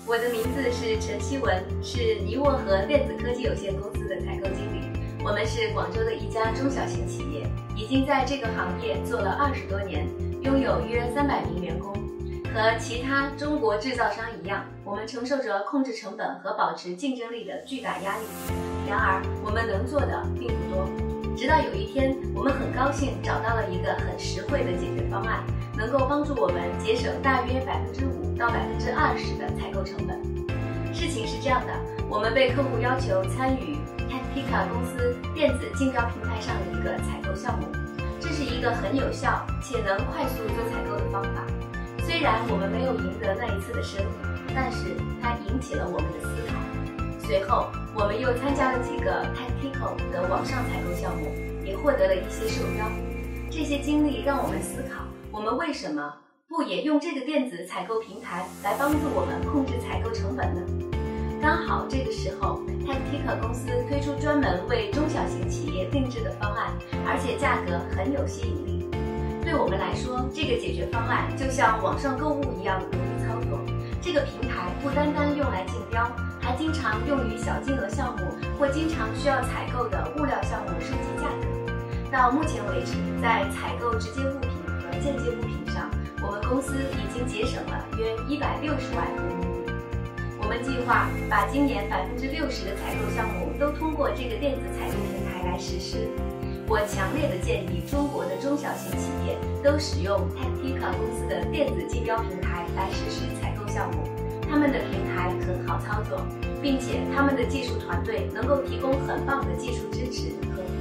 我的名字是陈希文，是尼沃河电子科技有限公司的采购经理。我们是广州的一家中小型企业，已经在这个行业做了20多年，拥有约300名员工。和其他中国制造商一样，我们承受着控制成本和保持竞争力的巨大压力。然而，我们能做的并不多。直到有一天，我们很高兴找到了一个很实惠的解决方案，能够帮助我们节省大约5%到20%的采购成本。事情是这样的，我们被客户要求参与 Tactica 公司电子竞标平台上的一个采购项目，这是一个很有效且能快速做采购的方法。虽然我们没有赢得那一次的胜利，但是它引起了我们的思考。随后，我们又参加了几个 Tactica 的网上采购项目，也获得了一些受标。这些经历让我们思考，我们为什么不也用这个电子采购平台来帮助我们控制采购成本呢？刚好这个时候 Tactica 公司推出专门为中小型企业定制的方案，而且价格很有吸引力。对我们来说，这个解决方案就像网上购物一样容易操作。这个平台不单单用来竞标，还经常用于小金额项目或经常需要采购的物料项目升级价格。到目前为止，在采购直接物品和间接物品上，我们公司已经节省了约160万人民币。我们计划把今年60%的采购项目都通过这个电子采购平台来实施。我强烈的建议中国的中小型企业都使用 Tactica 公司的电子竞标平台来实施采购项目。他们的平台很好操作，并且他们的技术团队能够提供很棒的技术支持和服务。